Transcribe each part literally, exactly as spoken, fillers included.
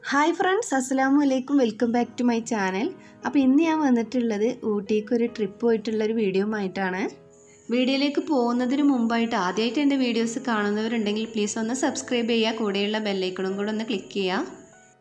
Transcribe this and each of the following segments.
Hi friends, അസ്സലാമു അലൈക്കും. Welcome back to my channel. അപ്പോൾ ഇന്ന് ഞാൻ വന്നിട്ടുള്ളത് ഊട്ടിക്ക് ഒരു ട്രിപ്പ് പോയിട്ടുള്ളൊരു വീഡിയോ ആയിട്ടാണ്. വീഡിയോയിലേക്ക് പോകുന്നതിന് മുമ്പായിട്ട് ആദ്യമായിട്ട് എൻ്റെ വീഡിയോസ് കാണുന്നവരുണ്ടെങ്കിൽ പ്ലീസ് ഒന്ന് സബ്സ്ക്രൈബ് ചെയ്യുക, കൂടെയുള്ള ബെല്ലൈക്കണും കൂടെ ഒന്ന് ക്ലിക്ക് ചെയ്യുക.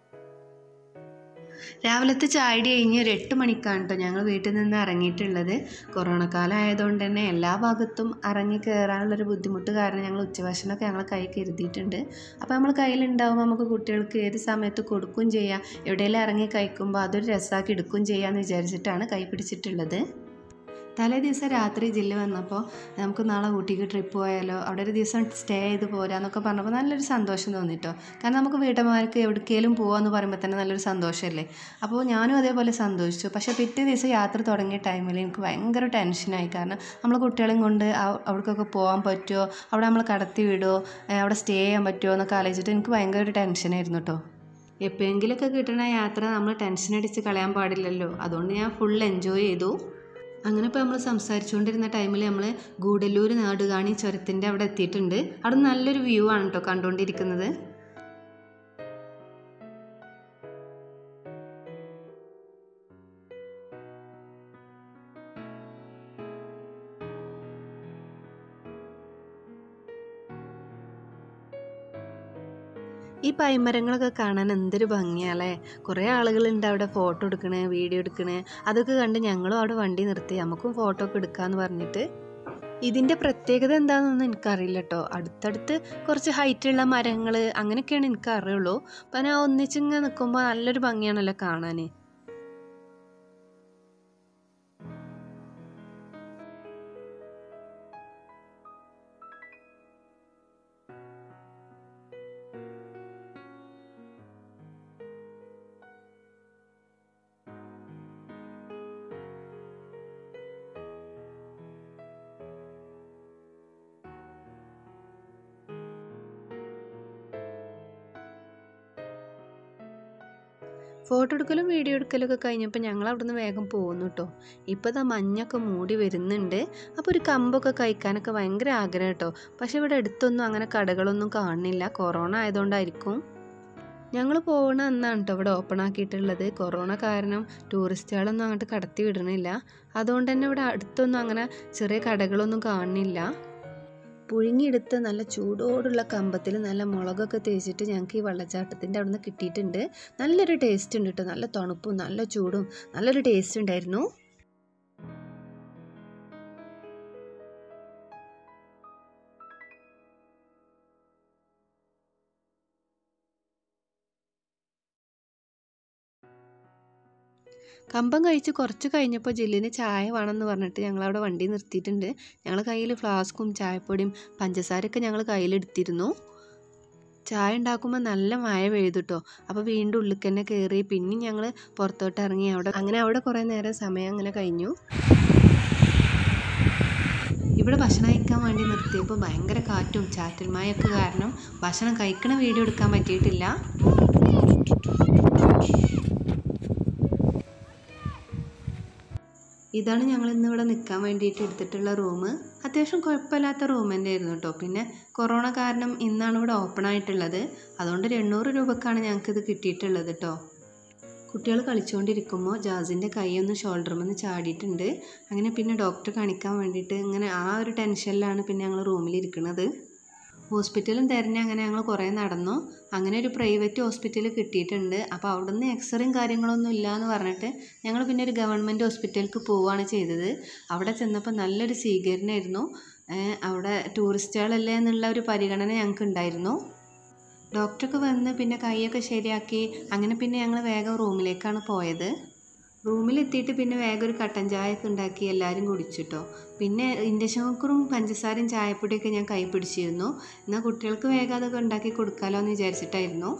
രാവിലത്തെ ചായടി കഴിഞ്ഞ് ഒരു എട്ട് മണിക്കാണ് കേട്ടോ ഞങ്ങൾ വീട്ടിൽ നിന്ന് ഇറങ്ങിയിട്ടുള്ളത്. കൊറോണ കാലം ആയതുകൊണ്ട് തന്നെ എല്ലാ ഭാഗത്തും ഇറങ്ങി കയറാനുള്ളൊരു ബുദ്ധിമുട്ട് കാരണം ഞങ്ങൾ ഉച്ചഭക്ഷണമൊക്കെ ഞങ്ങൾ കൈ കരുതിയിട്ടുണ്ട്. അപ്പോൾ നമ്മൾ കയ്യിലുണ്ടാകുമ്പോൾ നമുക്ക് കുട്ടികൾക്ക് ഏത് സമയത്ത് കൊടുക്കുകയും ചെയ്യാം, എവിടെയെങ്കിലും ഇറങ്ങി കഴിക്കുമ്പോൾ അതൊരു രസമാക്കി എടുക്കുകയും ചെയ്യാമെന്ന് വിചാരിച്ചിട്ടാണ് കൈ പിടിച്ചിട്ടുള്ളത്. തലേ ദിവസം രാത്രി ജില്ല വന്നപ്പോൾ നമുക്ക് നാളെ ഊട്ടിക്ക് ട്രിപ്പ് പോയാലോ, അവിടെ ഒരു ദിവസം സ്റ്റേ ചെയ്ത് പോരാന്നൊക്കെ പറഞ്ഞപ്പോൾ നല്ലൊരു സന്തോഷം തോന്നിട്ടോ. കാരണം നമുക്ക് വീട്ടമ്മമാർക്ക് എവിടേക്കെങ്കിലും പോകാമെന്ന് പറയുമ്പോൾ തന്നെ നല്ലൊരു സന്തോഷമല്ലേ. അപ്പോൾ ഞാനും അതേപോലെ സന്തോഷിച്ചു. പക്ഷേ പിറ്റേ ദിവസം യാത്ര തുടങ്ങിയ ടൈമിൽ എനിക്ക് ഭയങ്കര ടെൻഷനായി. കാരണം നമ്മൾ കുട്ടികളെയും കൊണ്ട് അവിടേക്കൊക്കെ പോകാൻ പറ്റുമോ, അവിടെ നമ്മൾ കടത്തി വിടുമോ, അവിടെ സ്റ്റേ ചെയ്യാൻ പറ്റുമോ എന്നൊക്കെ ആലോചിച്ചിട്ട് എനിക്ക് ഭയങ്കര ഒരു ടെൻഷനായിരുന്നു കേട്ടോ. എപ്പോഴെങ്കിലുമൊക്കെ കിട്ടുന്ന യാത്ര നമ്മൾ ടെൻഷൻ അടിച്ച് കളയാൻ പാടില്ലല്ലോ. അതുകൊണ്ട് ഞാൻ ഫുൾ എൻജോയ് ചെയ്തു. അങ്ങനെ ഇപ്പോൾ നമ്മൾ സംസാരിച്ചുകൊണ്ടിരുന്ന ടൈമിൽ നമ്മൾ ഗൂഡല്ലൂർ നാടുകാണി ചുരത്തിൻ്റെ അവിടെ എത്തിയിട്ടുണ്ട്. അവിടെ നല്ലൊരു വ്യൂ ആണ് കേട്ടോ കണ്ടുകൊണ്ടിരിക്കുന്നത്. ഈ പൈമരങ്ങളൊക്കെ കാണാൻ എന്തൊരു ഭംഗിയാല്ലേ. കുറേ ആളുകളുണ്ട് അവിടെ ഫോട്ടോ എടുക്കണേ, വീഡിയോ എടുക്കണേ. അതൊക്കെ കണ്ട് ഞങ്ങളും അവിടെ വണ്ടി നിർത്തി നമുക്കും ഫോട്ടോ ഒക്കെ എടുക്കാമെന്ന് പറഞ്ഞിട്ട്. ഇതിൻ്റെ പ്രത്യേകത എന്താണെന്നൊന്നും എനിക്കറിയില്ല കേട്ടോ. അടുത്തടുത്ത് കുറച്ച് ഹൈറ്റുള്ള മരങ്ങൾ അങ്ങനെയൊക്കെയാണ് എനിക്കറിയുള്ളൂ. അപ്പം ഞാൻ ഒന്നിച്ചിങ്ങനെ നിൽക്കുമ്പോൾ നല്ലൊരു ഭംഗിയാണല്ലോ കാണാൻ. ഫോട്ടോ എടുക്കലും വീഡിയോ എടുക്കലൊക്കെ കഴിഞ്ഞപ്പോൾ ഞങ്ങൾ അവിടുന്ന് വേഗം പോകുന്നു കേട്ടോ. ഇപ്പോൾ ഇതാ മഞ്ഞൊക്കെ മൂടി വരുന്നുണ്ട്. അപ്പോൾ ഒരു കമ്പൊക്കെ കഴിക്കാനൊക്കെ ഭയങ്കര ആഗ്രഹം കേട്ടോ. പക്ഷെ ഇവിടെ അടുത്തൊന്നും അങ്ങനെ കടകളൊന്നും കാണുന്നില്ല. കൊറോണ ആയതുകൊണ്ടായിരിക്കും. ഞങ്ങൾ പോകുന്ന അന്നാണ് കേട്ടോ ഇവിടെ ഓപ്പൺ ആക്കിയിട്ടുള്ളത്. കൊറോണ കാരണം ടൂറിസ്റ്റുകളൊന്നും അങ്ങോട്ട് കടത്തി വിടണില്ല. അതുകൊണ്ട് തന്നെ ഇവിടെ അടുത്തൊന്നും അങ്ങനെ ചെറിയ കടകളൊന്നും കാണുന്നില്ല. പുഴുങ്ങിയെടുത്ത് നല്ല ചൂടോടുള്ള കമ്പത്തിൽ നല്ല മുളകൊക്കെ തേച്ചിട്ട് ഞങ്ങൾക്ക് ഈ വെള്ളച്ചാട്ടത്തിൻ്റെ അവിടെ നിന്ന് കിട്ടിയിട്ടുണ്ട്. നല്ലൊരു ടേസ്റ്റ് ഉണ്ട് കേട്ടോ. നല്ല തണുപ്പും നല്ല ചൂടും നല്ലൊരു ടേസ്റ്റ് ഉണ്ടായിരുന്നു. കമ്പം കഴിച്ച് കുറച്ച് കഴിഞ്ഞപ്പോൾ ജില്ലിന് ചായ വേണമെന്ന് പറഞ്ഞിട്ട് ഞങ്ങളവിടെ വണ്ടി നിർത്തിയിട്ടുണ്ട്. ഞങ്ങൾ കയ്യിൽ ഫ്ലാസ്കും ചായപ്പൊടിയും പഞ്ചസാരയൊക്കെ ഞങ്ങൾ കയ്യിലെടുത്തിരുന്നു. ചായ ഉണ്ടാക്കുമ്പോൾ നല്ല മഴ പെയ്തു കേട്ടോ. അപ്പോൾ വീണ്ടും ഉള്ളിൽ തന്നെ കയറി പിന്നെയും ഞങ്ങൾ പുറത്തോട്ട് ഇറങ്ങി. അവിടെ അങ്ങനെ അവിടെ കുറേ നേരം സമയം അങ്ങനെ കഴിഞ്ഞു. ഇവിടെ ഭക്ഷണം കഴിക്കാൻ വേണ്ടി നിർത്തിയപ്പോൾ ഭയങ്കര കാറ്റും ചാറ്റൽ മഴയൊക്കെ കാരണം ഭക്ഷണം കഴിക്കണ വീഡിയോ എടുക്കാൻ പറ്റിയിട്ടില്ല. ഇതാണ് ഞങ്ങൾ ഇന്നിവിടെ നിൽക്കാൻ വേണ്ടിയിട്ട് എടുത്തിട്ടുള്ള റൂം. അത്യാവശ്യം കുഴപ്പമില്ലാത്ത റൂം തന്നെയായിരുന്നു കേട്ടോ. പിന്നെ കൊറോണ കാരണം ഇന്നാണ് ഇവിടെ ഓപ്പൺ ആയിട്ടുള്ളത്. അതുകൊണ്ട് ഒരു എണ്ണൂറ് രൂപക്കാണ് ഞങ്ങൾക്കിത് കിട്ടിയിട്ടുള്ളത് കേട്ടോ. കുട്ടികൾ കളിച്ചുകൊണ്ടിരിക്കുമ്പോൾ ജാസിൻ്റെ കൈയൊന്ന് ഷോൾഡറുമെന്ന് ചാടിയിട്ടുണ്ട്. അങ്ങനെ പിന്നെ ഡോക്ടറെ കാണിക്കാൻ വേണ്ടിയിട്ട് ഇങ്ങനെ ആ ഒരു ടെൻഷനിലാണ് പിന്നെ ഞങ്ങൾ റൂമിലിരിക്കുന്നത്. ഹോസ്പിറ്റലും തിരഞ്ഞ് അങ്ങനെ ഞങ്ങൾ കുറേ നടന്നു. അങ്ങനെ ഒരു പ്രൈവറ്റ് ഹോസ്പിറ്റൽ കിട്ടിയിട്ടുണ്ട്. അപ്പോൾ അവിടെ നിന്ന് എക്സ്റേയും കാര്യങ്ങളൊന്നും ഇല്ല എന്ന് പറഞ്ഞിട്ട് ഞങ്ങൾ പിന്നെ ഒരു ഗവൺമെൻറ് ഹോസ്പിറ്റലിലേക്ക് പോവുകയാണ് ചെയ്തത്. അവിടെ ചെന്നപ്പോൾ നല്ലൊരു സ്വീകരണമായിരുന്നു. അവിടെ ടൂറിസ്റ്റുകളല്ലേ എന്നുള്ള ഒരു പരിഗണന ഞങ്ങൾക്ക് ഉണ്ടായിരുന്നു. ഡോക്ടറൊക്കെ വന്ന് പിന്നെ കൈയൊക്കെ ശരിയാക്കി. അങ്ങനെ പിന്നെ ഞങ്ങൾ വേഗം റൂമിലേക്കാണ് പോയത്. റൂമിലെത്തിയിട്ട് പിന്നെ വേഗം ഒരു കട്ടൻ ചായയൊക്കെ ഉണ്ടാക്കി എല്ലാവരും കുടിച്ചിട്ടോ. പിന്നെ ഇൻഡക്ഷൻ കുക്കറും പഞ്ചസാരയും ചായപ്പൊടിയൊക്കെ ഞാൻ കൈ പിടിച്ചിരുന്നു. എന്നാൽ കുട്ടികൾക്ക് വേഗം അതൊക്കെ ഉണ്ടാക്കി കൊടുക്കാമല്ലോ എന്ന് വിചാരിച്ചിട്ടായിരുന്നു.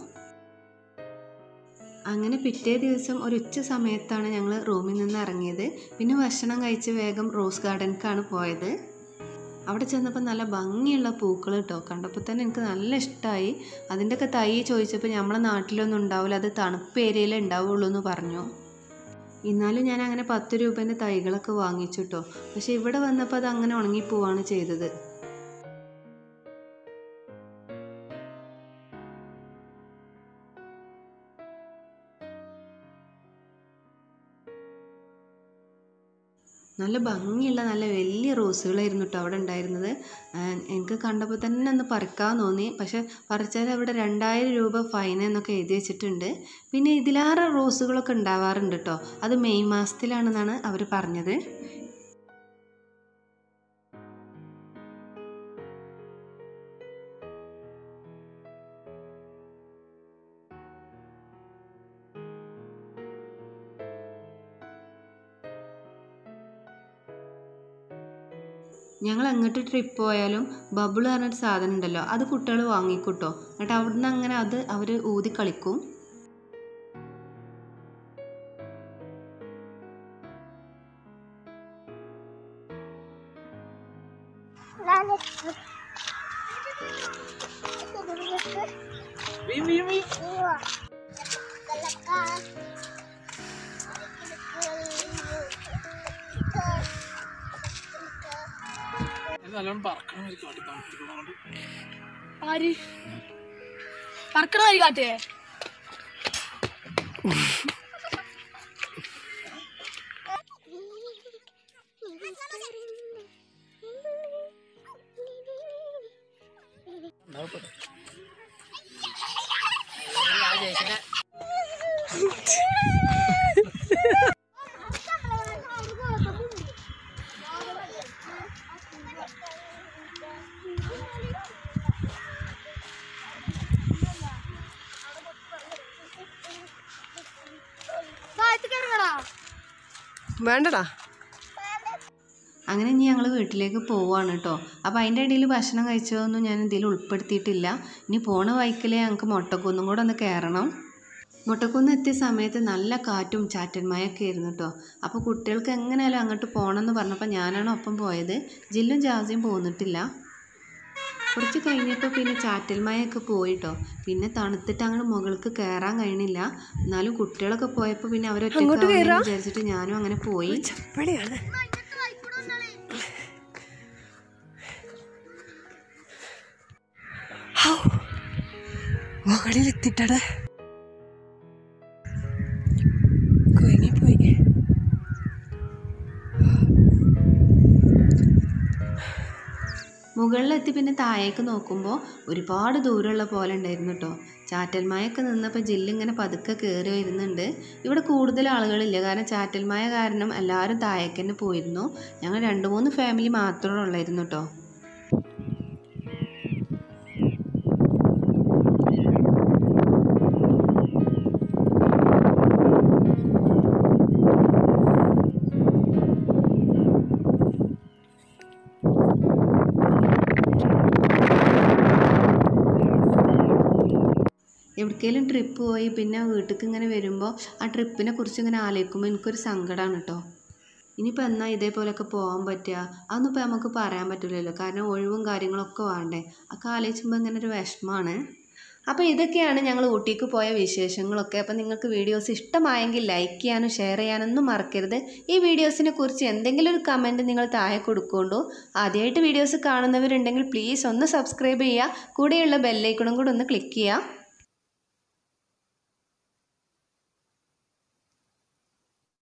അങ്ങനെ പിറ്റേ ദിവസം ഒരു ഉച്ച സമയത്താണ് ഞങ്ങൾ റൂമിൽ നിന്ന് ഇറങ്ങിയത്. പിന്നെ ഭക്ഷണം കഴിച്ച് വേഗം റോസ് ഗാർഡനിലേക്കാണ് പോയത്. അവിടെ ചെന്നപ്പോൾ നല്ല ഭംഗിയുള്ള പൂക്കൾ കേട്ടോ. കണ്ടപ്പോൾ തന്നെ എനിക്ക് നല്ല ഇഷ്ടമായി. അതിൻ്റെയൊക്കെ തൈ ചോദിച്ചപ്പോൾ നമ്മളെ നാട്ടിലൊന്നും ഉണ്ടാവില്ല, അത് തണുപ്പ് ഏരിയയിലേ ഉണ്ടാവുള്ളൂ എന്ന് പറഞ്ഞു. എന്നാലും ഞാൻ അങ്ങനെ പത്ത് രൂപേൻ്റെ തൈകളൊക്കെ വാങ്ങിച്ചു കേട്ടോ. പക്ഷെ ഇവിടെ വന്നപ്പോൾ അത് അങ്ങനെ ഉണങ്ങിപ്പോവാണ് ചെയ്തത്. നല്ല ഭംഗിയുള്ള നല്ല വലിയ റോസുകളായിരുന്നു കേട്ടോ അവിടെ ഉണ്ടായിരുന്നത്. എനിക്ക് കണ്ടപ്പോൾ തന്നെ ഒന്ന് പറിക്കാൻ തോന്നി. പക്ഷെ പറിച്ചാൽ അവിടെ രണ്ടായിരം രൂപ ഫൈൻ എന്നൊക്കെ എഴുതി വെച്ചിട്ടുണ്ട്. പിന്നെ ഇതിലേറെ റോസുകളൊക്കെ ഉണ്ടാവാറുണ്ട് കേട്ടോ. അത് മെയ് മാസത്തിലാണെന്നാണ് അവർ പറഞ്ഞത്. ഞങ്ങൾ അങ്ങോട്ട് ട്രിപ്പ് പോയാലും ബബിൾ പറഞ്ഞൊരു സാധനം ഉണ്ടല്ലോ, അത് കുട്ടികൾ വാങ്ങിക്കൂട്ടോ. എന്നിട്ട് അവിടുന്ന് അങ്ങനെ അത് അവർ ഊതി കളിക്കും. ആര് പറക്കണ കാട്ടേ വേണ്ടടാ. അങ്ങനെ ഇനി ഞങ്ങൾ വീട്ടിലേക്ക് പോവുകയാണ് കേട്ടോ. അപ്പോൾ അതിൻ്റെ ഇടയിൽ ഭക്ഷണം കഴിച്ചതൊന്നും ഞാൻ ഇതിൽ ഉൾപ്പെടുത്തിയിട്ടില്ല. ഇനി പോണ വഴിക്കിൽ ഞങ്ങൾക്ക് മുട്ടക്കുന്നും കൂടെ ഒന്ന് കയറണം. മുട്ടക്കുന്ന് എത്തിയ സമയത്ത് നല്ല കാറ്റും ചാറ്റന്മായൊക്കെ ആയിരുന്നു കേട്ടോ. അപ്പോൾ കുട്ടികൾക്ക് എങ്ങനെയാലും അങ്ങോട്ട് പോകണമെന്ന് പറഞ്ഞപ്പോൾ ഞാനാണ് ഒപ്പം പോയത്. ജില്ലും ജാസിയും പോന്നിട്ടില്ല. കുറച്ച് കഴിഞ്ഞപ്പോൾ പിന്നെ ചാറ്റൽമയൊക്കെ പോയിട്ടോ. പിന്നെ തണുത്തിട്ട് അങ്ങോട്ട് മുകൾക്ക് കയറാൻ കഴിയണില്ല. എന്നാലും കുട്ടികളൊക്കെ പോയപ്പോൾ പിന്നെ അവരൊറ്റ വിചാരിച്ചിട്ട് ഞാനും അങ്ങനെ പോയി. മുകളിലെത്തിട്ടട കുഴങ്ങിപ്പോയി. മുകളിലെത്തി പിന്നെ താഴേക്ക് നോക്കുമ്പോൾ ഒരുപാട് ദൂരമുള്ള പോലെ ഉണ്ടായിരുന്നു കേട്ടോ. ചാറ്റൽമയൊക്കെ നിന്നപ്പോൾ ജില്ലിങ്ങനെ പതുക്കെ കയറി വരുന്നുണ്ട്. ഇവിടെ കൂടുതൽ ആളുകളില്ല, കാരണം ചാറ്റൽമയ കാരണം എല്ലാവരും താഴേക്ക് തന്നെ പോയിരുന്നു. ഞങ്ങൾ രണ്ട് മൂന്ന് ഫാമിലി മാത്രമേ ഉള്ളായിരുന്നു കേട്ടോ. എവിടേക്കെങ്കിലും ട്രിപ്പ് പോയി പിന്നെ വീട്ടിലേക്ക് ഇങ്ങനെ വരുമ്പോൾ ആ ട്രിപ്പിനെ കുറിച്ച് ഇങ്ങനെ ആലോചിക്കുമ്പോൾ എനിക്കൊരു സങ്കടമാണ് കേട്ടോ. ഇനിയിപ്പോൾ എന്നാൽ ഇതേപോലെയൊക്കെ പോകാൻ പറ്റുക, അതൊന്നും ഇപ്പോൾ നമുക്ക് പറയാൻ പറ്റില്ലല്ലോ, കാരണം ഒഴിവും കാര്യങ്ങളൊക്കെ വേണ്ടേ. ഒക്കെ ആലോചിക്കുമ്പോൾ ഇങ്ങനെ ഒരു വിഷമമാണ്. അപ്പോൾ ഇതൊക്കെയാണ് ഞങ്ങൾ ഊട്ടിക്ക് പോയ വിശേഷങ്ങളൊക്കെ. അപ്പോൾ നിങ്ങൾക്ക് വീഡിയോസ് ഇഷ്ടമായെങ്കിൽ ലൈക്ക് ചെയ്യാനും ഷെയർ ചെയ്യാനൊന്നും മറക്കരുത്. ഈ വീഡിയോസിനെ കുറിച്ച് എന്തെങ്കിലും ഒരു കമൻറ്റ് നിങ്ങൾ താഴെ കൊടുക്കൊണ്ടു. ആദ്യമായിട്ട് വീഡിയോസ് കാണുന്നവരുണ്ടെങ്കിൽ പ്ലീസ് ഒന്ന് സബ്സ്ക്രൈബ് ചെയ്യുക. കൂടെയുള്ള ബെല്ലൈക്കണും കൂടെ ഒന്ന് ക്ലിക്ക് ചെയ്യുക.